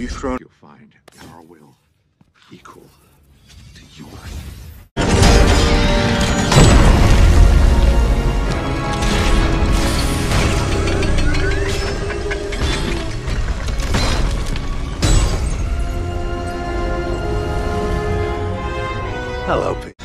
throne, you'll find our will equal to yours. hello, Pete.